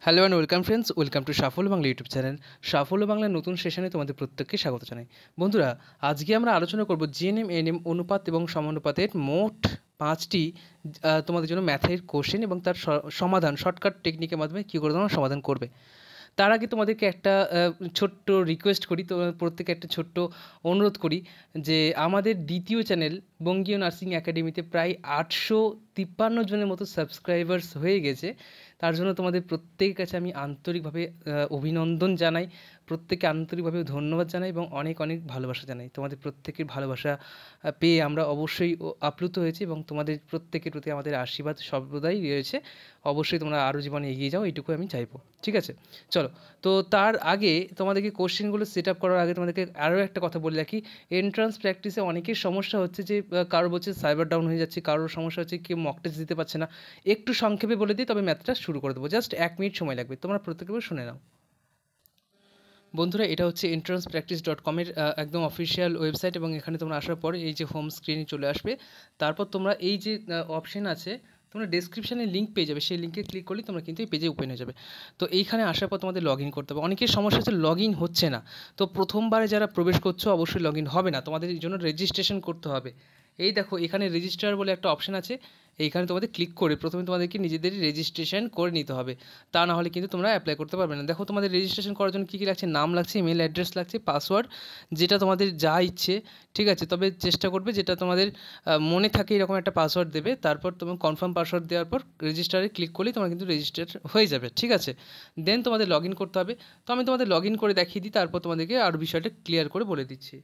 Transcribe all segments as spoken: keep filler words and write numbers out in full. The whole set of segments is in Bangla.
Hello and welcome friends, welcome to Safalya Bangla YouTube channel. সাফল্য বাংলার নতুন সেশনে তোমাদের প্রত্যেককে স্বাগত জানাই। বন্ধুরা, আজকে আমরা আলোচনা করব জিএনএম এএনএম অনুপাত এবং সমানুপাতের মোট পাঁচটি তোমাদের জন্য ম্যাথের কোশ্চেন এবং তার সমাধান শর্টকাট টেকনিকের মাধ্যমে কী করে তোমরা সমাধান করবে। তার আগে তোমাদেরকে একটা ছোট্ট রিকোয়েস্ট করি, তো প্রত্যেকে একটা ছোট্ট অনুরোধ করি যে আমাদের দ্বিতীয় চ্যানেল বঙ্গীয় নার্সিং একাডেমিতে প্রায় আটশো তিপ্পান্ন জনের মতো সাবস্ক্রাইবার্স হয়ে গেছে। তার জন্য তোমাদের প্রত্যেকের কাছে আমি আন্তরিকভাবে অভিনন্দন জানাই, প্রত্যেকে আন্তরিকভাবে ধন্যবাদ জানাই এবং অনেক অনেক ভালোবাসা জানাই। তোমাদের প্রত্যেকের ভালোবাসা পেয়ে আমরা অবশ্যই আপ্লুত হয়েছি এবং তোমাদের প্রত্যেকের প্রতি আমাদের আশীর্বাদ সর্বদাই রয়েছে। অবশ্যই তোমরা আরও জীবনে এগিয়ে যাও, এইটুকু আমি চাইবো। ঠিক আছে, চলো। তো তার আগে তোমাদেরকে কোশ্চেনগুলো সেট আপ করার আগে তোমাদেরকে আরও একটা কথা বলে রাখি। এন্ট্রান্স প্র্যাকটিসে অনেকের সমস্যা হচ্ছে যে কারো বলছে সার্ভার ডাউন হয়ে যাচ্ছে, কারোর সমস্যা হচ্ছে কেউ মক টেস্ট দিতে পারছে না। একটু সংক্ষেপে বলে দিই, তবে ম্যাথটা শুরু করে দেবো। জাস্ট এক মিনিট সময় লাগবে, তোমরা প্রত্যেকে শুনে নাও। বন্ধুরা, এটা হচ্ছে এন্ট্রান্স প্র্যাকটিস ডট কমের একদম অফিসিয়াল ওয়েবসাইট এবং এখানে তোমরা আসার পর এই যে হোম স্ক্রিনে চলে আসবে। তারপর তোমরা এই যে অপশন আছে, তোমরা ডেসক্রিপশানে লিঙ্ক পেয়ে যাবে, সেই লিঙ্কে ক্লিক করলে তোমরা কিন্তু এই পেজে ওপেন হয়ে যাবে। তো এইখানে আসার পর তোমাদের লগ ইন করতে হবে। অনেকের সমস্যা হচ্ছে লগ ইন হচ্ছে না। তো প্রথমবারে যারা প্রবেশ করছো অবশ্যই লগ ইন হবে না, তোমাদের এই জন্য রেজিস্ট্রেশন করতে হবে। এই দেখো এখানে রেজিস্টার বলে একটা অপশন আছে, এইখানে তোমাদের ক্লিক করে প্রথমে তোমাদেরকে নিজেদেরই রেজিস্ট্রেশন করে নিতে হবে, তা না হলে কিন্তু তোমরা অ্যাপ্লাই করতে পারবে না। দেখো তোমাদের রেজিস্ট্রেশন করার জন্য কী কী লাগছে, নাম লাগছে, ইমেল অ্যাড্রেস লাগছে, পাসওয়ার্ড, যেটা তোমাদের যা ইচ্ছে। ঠিক আছে, তবে চেষ্টা করবে যেটা তোমাদের মনে থাকে এরকম একটা পাসওয়ার্ড দেবে। তারপর তুমি কনফার্ম পাসওয়ার্ড দেওয়ার পর রেজিস্টারে ক্লিক করলেই তোমরা কিন্তু রেজিস্টার হয়ে যাবে। ঠিক আছে, দেন তোমাদের লগ ইন করতে হবে। তো আমি তোমাদের লগ ইন করে দেখিয়ে দিই, তারপর তোমাদেরকে আরও বিষয়টা ক্লিয়ার করে বলে দিচ্ছি।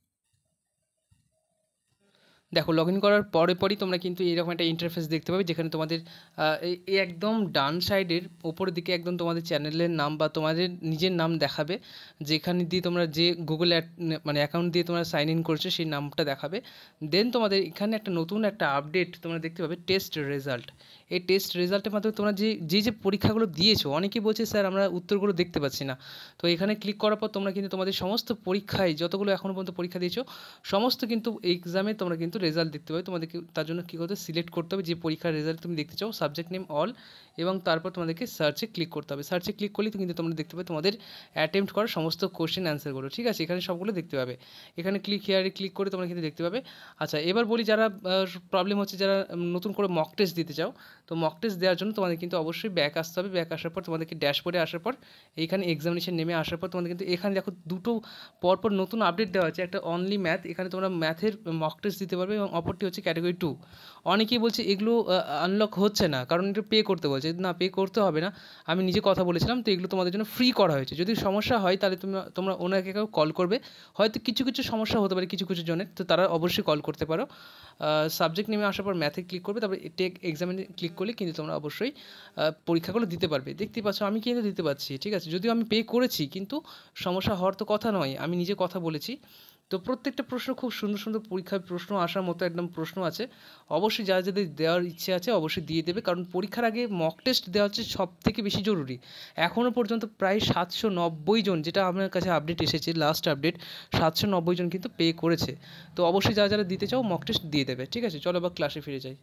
দেখো লগ ইন করার পরে পরই তোমরা কিন্তু এইরকম একটা ইন্টারফেস দেখতে পাবে, যেখানে তোমাদের এই একদম ডান সাইডের ওপরের দিকে একদম তোমাদের চ্যানেলের নাম বা তোমাদের নিজের নাম দেখাবে, যেখানে দিয়ে তোমরা যে গুগল মানে অ্যাকাউন্ট দিয়ে তোমরা সাইন ইন করছো সেই নামটা দেখাবে। দেন তোমাদের এখানে একটা নতুন একটা আপডেট তোমরা দেখতে পাবে, টেস্ট রেজাল্ট। এই টেস্ট রেজাল্টের মাধ্যমে তোমরা যে যে যে পরীক্ষাগুলো দিয়েছো, অনেকেই বলছে স্যার আমরা উত্তরগুলো দেখতে পাচ্ছি না। তো এখানে ক্লিক করার পর তোমরা কিন্তু তোমাদের সমস্ত পরীক্ষায় যতগুলো এখনও পর্যন্ত পরীক্ষা দিয়েছো সমস্ত কিন্তু এক্সামে তোমরা কিন্তু রেজাল্ট দেখতে পাবে। তোমাদেরকে তার জন্য কী করতে সিলেক্ট করতে হবে যে পরীক্ষার রেজাল্ট তুমি দেখতে চাও, সাবজেক্ট নেম অল, এবং তারপর তোমাদেরকে সার্চে ক্লিক করতে হবে। সার্চে ক্লিক করলেই কিন্তু তোমরা দেখতে পাবে তোমাদের অ্যাটেম্প্ট করা সমস্ত কোশ্চেন অ্যান্সারগুলো। ঠিক আছে, এখানে সবগুলো দেখতে পাবে। এখানে ক্লিক হেয়ারে ক্লিক করে তোমরা কিন্তু দেখতে পাবে। আচ্ছা, এবার বলি যারা প্রবলেম হচ্ছে, যারা নতুন করে মক টেস্ট দিতে চাও, তো মক টেস্ট দেওয়ার জন্য তোমাদের কিন্তু অবশ্যই ব্যাক আসতে হবে। ব্যাক আসার পর তোমাদেরকে ড্যাশবোর্ডে আসার পর এইখানে এক্সামিনেশন নেমে আসার পর তোমাদের কিন্তু এখানে দেখো দুটো পরপর নতুন আপডেট দেওয়া আছে। একটা অনলি ম্যাথ, এখানে তোমরা ম্যাথের মক টেস্ট দিতে পারবে, এবং অপরটি হচ্ছে ক্যাটাগরি টু। অনেকেই বলছে এগুলো আনলক হচ্ছে না, কারণ এটা পে করতে বলছে। না, পে করতে হবে না, আমি নিজে কথা বলেছিলাম, তো এগুলো তোমাদের জন্য ফ্রি করা হয়েছে। যদি সমস্যা হয় তাহলে তোমরা তোমরা ওনাকে কেউ কল করবে, হয়তো কিছু কিছু সমস্যা হতে পারে কিছু কিছু জনের, তো তারা অবশ্যই কল করতে পারো। সাবজেক্ট নেমে আসার পর ম্যাথে ক্লিক করবে, তারপরে টেক এক্সামিনে ক্লিক করলে কিন্তু তোমরা অবশ্যই পরীক্ষাগুলো দিতে পারবে। দেখতেই পাচ্ছ আমি কিন্তু দিতে পারছি। ঠিক আছে, যদিও আমি পে করেছি, কিন্তু সমস্যা হওয়ার তো কথা নয়, আমি নিজে কথা বলেছি। তো প্রত্যেকটা প্রশ্ন খুব সুন্দর সুন্দর পরীক্ষার প্রশ্ন আসার মতো একদম প্রশ্ন আছে। অবশ্যই যারা যাদের দেওয়ার ইচ্ছে আছে অবশ্যই দিয়ে দেবে, কারণ পরীক্ষার আগে মক টেস্ট দেওয়া হচ্ছে সব থেকে বেশি জরুরি। এখনও পর্যন্ত প্রায় সাতশো নব্বই জন, যেটা আপনার কাছে আপডেট এসেছে লাস্ট আপডেট, সাতশো নব্বই জন কিন্তু পে করেছে। তো অবশ্যই যারা যারা দিতে চাও মক টেস্ট দিয়ে দেবে। ঠিক আছে, চলো এবার ক্লাসে ফিরে যাই।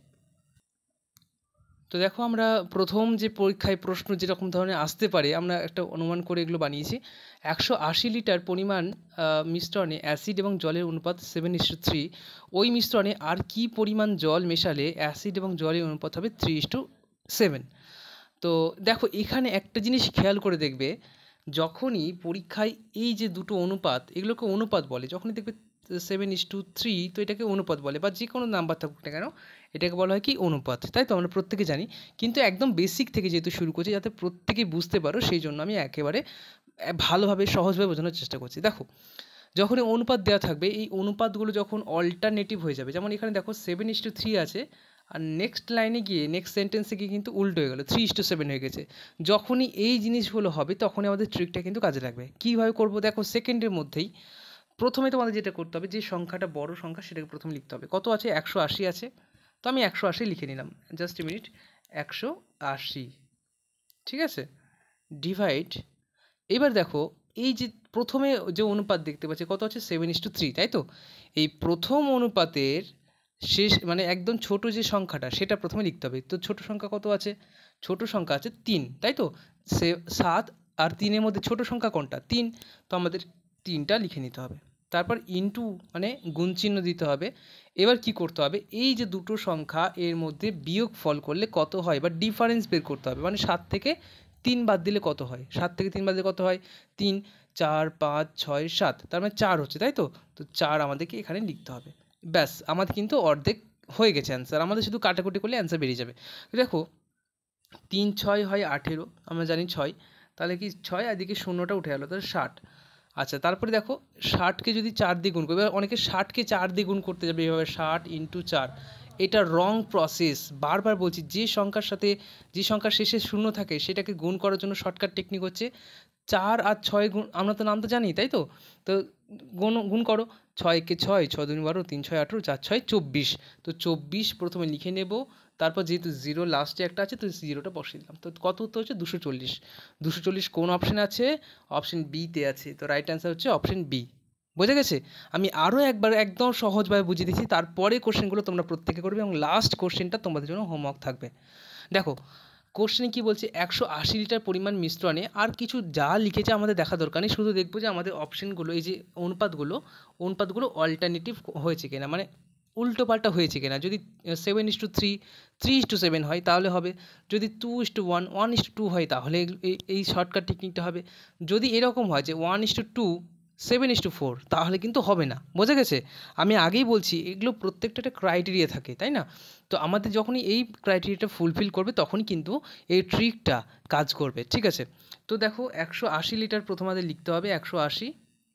তো দেখো আমরা প্রথম যে পরীক্ষায় প্রশ্ন যেরকম ধরনের আসতে পারে আমরা একটা অনুমান করে এগুলো বানিয়েছি। একশো আশি লিটার পরিমাণ মিশ্রণে অ্যাসিড এবং জলের অনুপাত সেভেন ইস টু থ্রি, ওই মিশ্রণে আর কি পরিমাণ জল মেশালে অ্যাসিড এবং জলের অনুপাত হবে থ্রি ইস টু সেভেন। তো দেখো এখানে একটা জিনিস খেয়াল করে দেখবে, যখনই পরীক্ষায় এই যে দুটো অনুপাত, এগুলোকে অনুপাত বলে, যখনই দেখবে সেভেন ইস টু থ্রি, তো এটাকে অনুপাত বলে, বা যে কোনো নাম্বার থাকুক না কেন এটাকে বলা হয় কি অনুপাত, তাই তো আমরা প্রত্যেকে জানি। কিন্তু একদম বেসিক থেকে যেহেতু শুরু করছি, যাতে প্রত্যেকে বুঝতে পারো সেই জন্য আমি একেবারে ভালোভাবে সহজভাবে বোঝানোর চেষ্টা করছি। দেখো যখনই অনুপাত দেওয়া থাকবে, এই অনুপাতগুলো যখন অল্টারনেটিভ হয়ে যাবে, যেমন এখানে দেখো সেভেন ইস টু থ্রি আছে, আর নেক্সট লাইনে গিয়ে নেক্সট সেন্টেন্সে গিয়ে কিন্তু উল্টো হয়ে গেলো, থ্রি ইস টু সেভেন হয়ে গেছে। যখনই এই জিনিসগুলো হবে তখনই আমাদের ট্রিকটা কিন্তু কাজে লাগবে। কীভাবে করবো দেখো, সেকেন্ডের মধ্যেই প্রথমে তোমাদের যেটা করতে হবে, যে সংখ্যাটা বড় সংখ্যা সেটাকে প্রথমে লিখতে হবে। কত আছে, একশো আশি আছে, তো আমি একশো আশি লিখে নিলাম, জাস্ট এ মিনিট, একশো আশি। ঠিক আছে, ডিভাইড, এবার দেখো এই যে প্রথমে যে অনুপাত দেখতে পাচ্ছি কত আছে, সেভেন ইস টু থ্রি, তাই তো। এই প্রথম অনুপাতের শেষ মানে একদম ছোট যে সংখ্যাটা সেটা প্রথমে লিখতে হবে। তো ছোট সংখ্যা কত আছে, ছোট সংখ্যা আছে তিন, তাই তো। সে সাত আর তিনের মধ্যে ছোট সংখ্যা কোনটা? তিন। তো আমাদের তিনটা লিখে নিতে হবে। তারপর ইনটু মানে গুণ চিহ্ন দিতে হবে। এবার কি করতে হবে, এই যে দুটো সংখ্যা এর মধ্যে বিয়োগ ফল করলে কত হয় বা ডিফারেন্স বের করতে হবে, মানে সাত থেকে তিন বাদ দিলে কত হয়, সাত থেকে তিন বাদ দিলে কত হয়, তিন, চার, পাঁচ, ছয়, সাত, তার মানে চার হচ্ছে, তাই তো? তো চার আমাদেরকে এখানে লিখতে হবে। ব্যাস, আমাদের কিন্তু অর্ধেক হয়ে গেছে অ্যান্সার, আমাদের শুধু কাটাকুটি করলে অ্যান্সার বেরিয়ে যাবে। দেখো তিন ছয় হয় আঠেরো, আমরা জানি ছয়, তাহলে কি ছয় আর এদিকে শূন্যটা উঠে গেলো, তাহলে ষাট। আচ্ছা, তারপরে দেখো ষাটকে যদি চার দিয়ে গুণ করবে, এবার অনেকে ষাটকে চার দিয়ে গুণ করতে যাবে এইভাবে, ষাট ইন্টু চার, এটা রং প্রসেস। বারবার বলছি, যে সংখ্যার সাথে যে সংখ্যার শেষে শূন্য থাকে সেটাকে গুণ করার জন্য শর্টকাট টেকনিক হচ্ছে চার আর ছয় গুণ, আমরা তো নাম তো জানি, তাই তো? তো গুণ গুণ করো, ছয়কে ছয়, ছয় দুই বারো, তিন ছয় আঠেরো, চার ছয় চব্বিশ। তো চব্বিশ প্রথমে লিখে নেব, তারপর যেহেতু জিরো লাস্টে একটা আছে তো জিরোটা বসিয়ে দিলাম। তো কত উত্তর হচ্ছে দুশো চল্লিশ। দুশো চল্লিশ কোন অপশানে আছে? অপশান বিতে আছে। তো রাইট অ্যান্সার হচ্ছে অপশান বি। বোঝা গেছে? আমি আরও একবার একদম সহজভাবে বুঝিয়ে দিচ্ছি, তারপরে কোশ্চেনগুলো তোমরা প্রত্যেকে করবে এবং লাস্ট কোশ্চেনটা তোমাদের জন্য হোমওয়ার্ক থাকবে। দেখো কোশ্চেনে কী বলছে, একশো আশি লিটার পরিমাণ মিশ্রণে আর কিছু যা লিখেছে আমাদের দেখা দরকার নেই, শুধু দেখবো যে আমাদের অপশানগুলো এই যে অনুপাতগুলো অনুপাতগুলো অল্টারনেটিভ হয়েছে কিনা, মানে উল্টো পাল্টা হয়েছে কিনা। যদি seven is two three three is two seven হয় তাহলে হবে, যদি two is two one one is two two হয় তাহলে এই শর্টকাট টেকনিকটা হবে, যদি এরকম হয় যে one is two two seven is two four তাহলে কিন্তু হবে না। বোঝা গেছে? আমি আগেই বলছি এগুলো প্রত্যেকটা একটা ক্রাইটেরিয়া থাকে, তাই না? তো আমাদের যখনই এই ক্রাইটেরিয়াটা ফুলফিল করবে তখনই কিন্তু এই ট্রিকটা কাজ করবে, ঠিক আছে? তো দেখো একশো আশি লিটার প্রথম আমাদের লিখতে হবে, একশো আশি,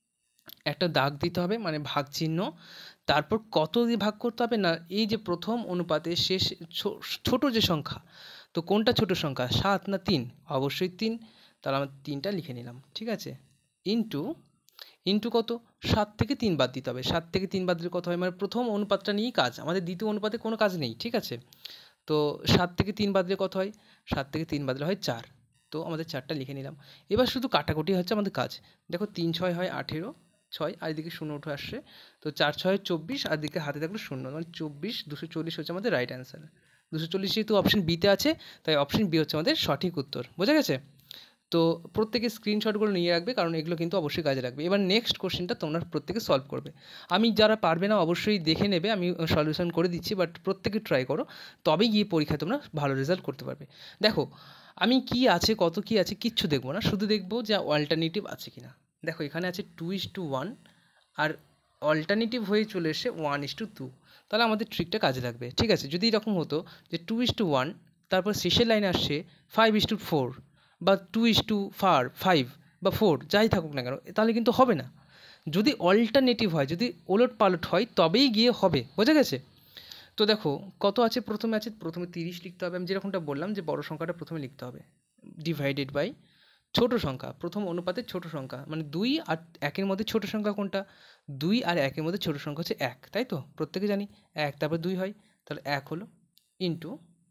একটা দাগ দিতে হবে মানে ভাগ চিহ্ন, তারপর কত দিয়ে ভাগ করতে হবে না, এই যে প্রথম অনুপাতে শেষ ছোট যে সংখ্যা, তো কোনটা ছোট সংখ্যা, সাত না তিন? অবশ্যই তিন, তাহলে আমরা তিনটা লিখে নিলাম, ঠিক আছে? ইন্টু ইন্টু কত, সাত থেকে তিন বাদ দিতে হবে, সাত থেকে তিন বাদ দিলে কত হয়, মানে প্রথম অনুপাতটা নিয়েই কাজ, আমাদের দ্বিতীয় অনুপাতে কোনো কাজ নেই, ঠিক আছে? তো সাত থেকে তিন বাদ দিলে কত হয়, সাত থেকে তিন বাদ দিলে হয় চার, তো আমাদের চারটা লিখে নিলাম। এবার শুধু কাটাকুটি হচ্ছে আমাদের কাজ। দেখো তিন ছয় হয় আঠেরো, ছয় আর এদিকে শূন্য উঠে আসছে, তো চার ছয় চব্বিশ আর দিকে হাতে থাকলো শূন্য, মানে চব্বিশ, দুশো চল্লিশ হচ্ছে আমাদের রাইট অ্যান্সার। দুশো চল্লিশ যেহেতু অপশন বিতে আছে তাই অপশন বি হচ্ছে আমাদের সঠিক উত্তর। বোঝা গেছে? তো প্রত্যেকে স্ক্রিনশটগুলো নিয়ে রাখবে, কারণ এগুলো কিন্তু অবশ্যই কাজে লাগবে। এবার নেক্সট কোশ্চেনটা তোমরা প্রত্যেকে সলভ করবে। আমি যারা পারবে না অবশ্যই দেখে নেবে, আমি সলিউশন করে দিচ্ছি, বাট প্রত্যেকে ট্রাই করো, তবেই গিয়ে পরীক্ষায় তোমরা ভালো রেজাল্ট করতে পারবে। দেখো আমি কি আছে কত কি আছে কিচ্ছু দেখবো না, শুধু দেখবো যে অল্টারনেটিভ আছে কি না। দেখো এখানে আছে টু ইস টু ওয়ান আর অল্টারনেটিভ হয়ে চলে এসে ওয়ান ইস টু টু, তাহলে আমাদের ট্রিকটা কাজে লাগবে, ঠিক আছে? যদি এরকম হতো যে টু ইস টু ওয়ান তারপর শেষের লাইনে আসছে ফাইভ ইস টু ফোর বা two is two four five বা ফোর, যাই থাকুক না কেন, তাহলে কিন্তু হবে না। যদি অল্টারনেটিভ হয়, যদি ওলট পালট হয় তবেই গিয়ে হবে। বোঝা গেছে? তো দেখো কত আছে, প্রথমে আছে প্রথমে তিরিশ লিখতে হবে, আমি যেরকমটা বললাম যে বড় সংখ্যাটা প্রথমে লিখতে হবে, ডিভাইডেড বাই ছোট সংখ্যা, প্রথম অনুপাতের ছোট সংখ্যা, মানে দুই আর একের মধ্যে ছোট সংখ্যা কোনটা, দুই আর একের মধ্যে ছোট সংখ্যা হচ্ছে এক, তাই তো? প্রত্যেকে জানি এক, তারপর দুই হয়, তাহলে এক হলো, ইন্টু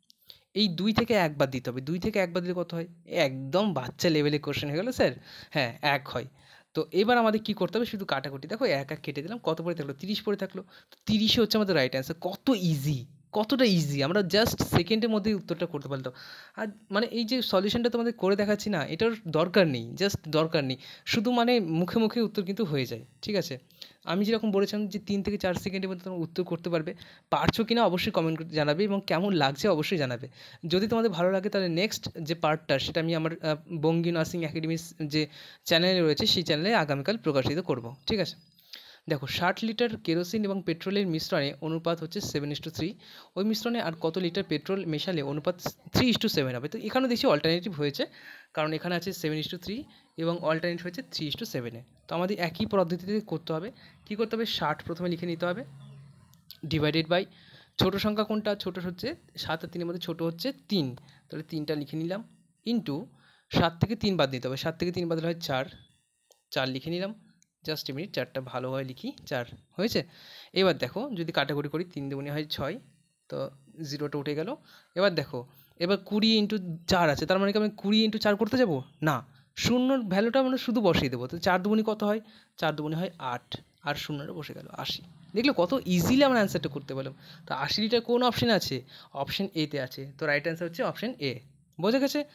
এই দুই থেকে এক বাদ দিতে হবে, দুই থেকে এক বাদ দিলে কত হয়, একদম বাচ্চা লেভেলে কোশ্চেন হয়ে গেলো স্যার, হ্যাঁ এক হয়। তো এবার আমাদের কী করতে হবে, শুধু কাটাকুটি, দেখো এক এক কেটে দিলাম, কত পড়ে থাকলো, তিরিশ পড়ে থাকলো, তিরিশে হচ্ছে আমাদের রাইট অ্যান্সার। কত ইজি, কতটা ইজি, আমরা জাস্ট সেকেন্ডের মধ্যেই উত্তরটা করতে পারতাম। আর মানে এই যে সলিউশনটা তোমাদের করে দেখাচ্ছি না, এটার দরকার নেই, জাস্ট দরকার নেই, শুধু মানে মুখে মুখে উত্তর কিন্তু হয়ে যায়, ঠিক আছে? আমি যেরকম বলেছিলাম যে তিন থেকে চার সেকেন্ডের মধ্যে তোমরা উত্তর করতে পারবে, পারছো কিনা অবশ্যই কমেন্ট করে জানাবে এবং কেমন লাগছে অবশ্যই জানাবে। যদি তোমাদের ভালো লাগে তাহলে নেক্সট যে পার্টটা সেটা আমি আমার বঙ্গী নার্সিং একাডেমির যে চ্যানেলে রয়েছে সেই চ্যানেলে আগামীকাল প্রকাশিত করব, ঠিক আছে? দেখো ষাট লিটার কেরোসিন এবং পেট্রোলের মিশ্রণে অনুপাত হচ্ছে সেভেন ইস টু থ্রি, ওই মিশ্রণে আর কত লিটার পেট্রোল মেশালে অনুপাত থ্রি ইস টু সেভেন হবে। তো এখানেও দেখছি অল্টারনেটিভ হয়েছে, কারণ এখানে আছে সেভেন ইস টু থ্রি এবং অল্টারনেটিভ হয়েছে থ্রি ইস টু সেভেনে। তো আমাদের একই পদ্ধতিতে করতে হবে। কী করতে হবে, ষাট প্রথমে লিখে নিতে হবে, ডিভাইডেড বাই ছোটো সংখ্যা কোনটা, ছোটো হচ্ছে সাত আর তিনের মধ্যে ছোটো হচ্ছে তিন, তাহলে তিনটা লিখে নিলাম, ইন্টু সাত থেকে তিন বাদ দিতে হবে, সাত থেকে তিন বাদ দিলে হয় চার, চার লিখে নিলাম, জাস্ট এ মিনিট, চারটা ভালোভাবে লিখি, চার হয়েছে। এবার দেখো যদি কাটাকুটি করি, তিন দুগুণে হয় ছয়, তো জিরোটা উঠে গেল। এবার দেখো এবার কুড়ি ইন্টু চার আছে, তার মানে কি আমি কুড়ি ইন্টু চার করতে যাবো না, শূন্যর ভ্যালুটা মানে শুধু বসিয়ে দেবো, তো চার দুগুণি কত হয়, চার দুগুণি হয় আট, আর শূন্যটা বসে গেল আশি। দেখলে কত ইজিলি আমরা অ্যান্সারটা করতে পারলাম। তো আশি লিটার কোন অপশান আছে, অপশান এতে আছে, তো রাইট অ্যান্সার হচ্ছে অপশান এ। বোঝা গেছে?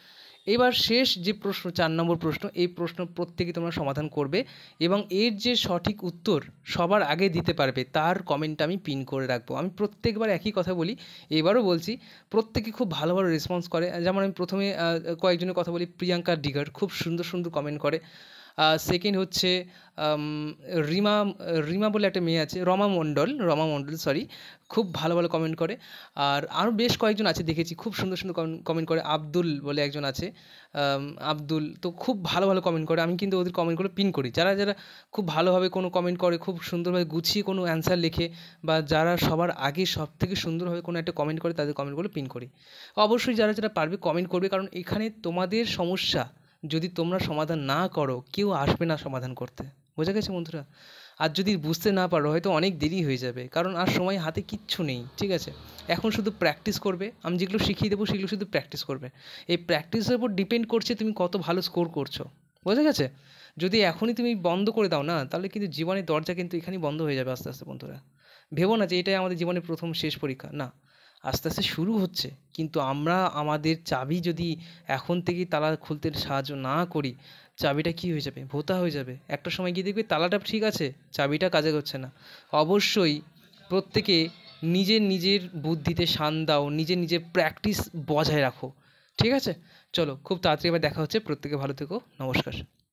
এবার শেষ যে প্রশ্ন, চার নম্বর প্রশ্ন, এই প্রশ্ন প্রত্যেকে তোমরা সমাধান করবে এবং এর যে সঠিক উত্তর সবার আগে দিতে পারবে তার কমেন্ট আমি পিন করে রাখবো। আমি প্রত্যেকবার একই কথা বলি, এবারও বলছি, প্রত্যেকে খুব ভালো ভালো রেসপন্স করে। যেমন আমি প্রথমে কয়েকজনের কথা বলি, প্রিয়াঙ্কা ডিগার খুব সুন্দর সুন্দর কমেন্ট করে। সেকেন্ড হচ্ছে রিমা, রিমা বলে একটা মেয়ে আছে, রমা মণ্ডল, রমা মণ্ডল সরি, খুব ভালো ভালো কমেন্ট করে। আর আরও বেশ কয়েকজন আছে দেখেছি খুব সুন্দর সুন্দর কমেন্ট করে। আব্দুল বলে একজন আছে, আব্দুল, তো খুব ভালো ভালো কমেন্ট করে। আমি কিন্তু ওদের কমেন্টগুলো পিন করি। যারা যারা খুব ভালোভাবে কোনো কমেন্ট করে, খুব সুন্দরভাবে গুছিয়ে কোনো অ্যান্সার লেখে, বা যারা সবার আগে সব থেকে সুন্দরভাবে কোনো একটা কমেন্ট করে, তাদের কমেন্টগুলো পিন করি। অবশ্যই যারা যারা পারবে কমেন্ট করবে, কারণ এখানে তোমাদের সমস্যা যদি তোমরা সমাধান না করো কেউ আসবে না সমাধান করতে। বোঝা গেছে বন্ধুরা? আর যদি বুঝতে না পারো হয়তো অনেক দেরি হয়ে যাবে, কারণ আর সময় হাতে কিচ্ছু নেই, ঠিক আছে? এখন শুধু প্র্যাকটিস করবে, আমি যেগুলো শিখিয়ে দেবো সেগুলো শুধু প্র্যাকটিস করবে। এই প্র্যাকটিসের উপর ডিপেন্ড করছে তুমি কত ভালো স্কোর করছো। বোঝা গেছে? যদি এখনই তুমি বন্ধ করে দাও না, তাহলে কিন্তু জীবনের দরজা কিন্তু এখানেই বন্ধ হয়ে যাবে আস্তে আস্তে বন্ধুরা। ভেবো না যে এটাই আমাদের জীবনের প্রথম শেষ পরীক্ষা, না, আস্তে আস্তে শুরু হচ্ছে। কিন্তু আমরা আমাদের চাবি যদি এখন থেকেই তালা খুলতে সাহায্য না করি, চাবিটা কী হয়ে যাবে? ভোঁতা হয়ে যাবে। একটা সময় গিয়ে দেখবে তালাটা ঠিক আছে, চাবিটা কাজে করছে না। অবশ্যই প্রত্যেকে নিজের নিজের বুদ্ধিতে শান দাও, নিজের নিজের প্র্যাকটিস বজায় রাখো, ঠিক আছে? চলো, খুব তাড়াতাড়ি আবার দেখা হচ্ছে। প্রত্যেকে ভালো থেকো, নমস্কার।